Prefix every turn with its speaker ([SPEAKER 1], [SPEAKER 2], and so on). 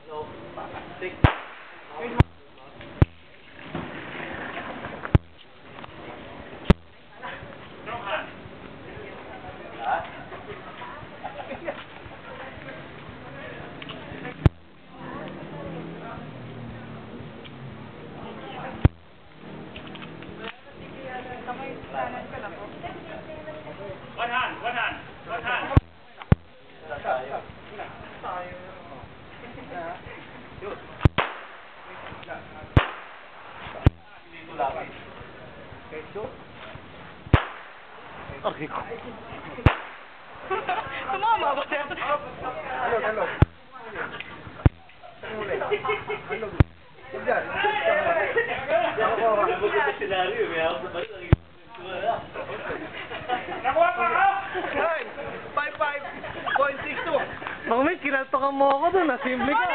[SPEAKER 1] No. 6.
[SPEAKER 2] One hand.
[SPEAKER 1] Okay.
[SPEAKER 3] Tumama ba siya?
[SPEAKER 1] Hello.
[SPEAKER 2] Nakuha pa ka?
[SPEAKER 1] 55.62.
[SPEAKER 4] Mamay, kinaltokan mo ako doon, simple ka.